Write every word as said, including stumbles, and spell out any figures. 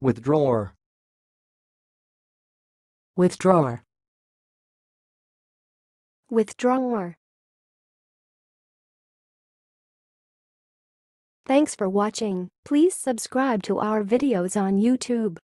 Withdrawer. Withdrawer. Withdrawer. Thanks for watching. Please subscribe to our videos on YouTube.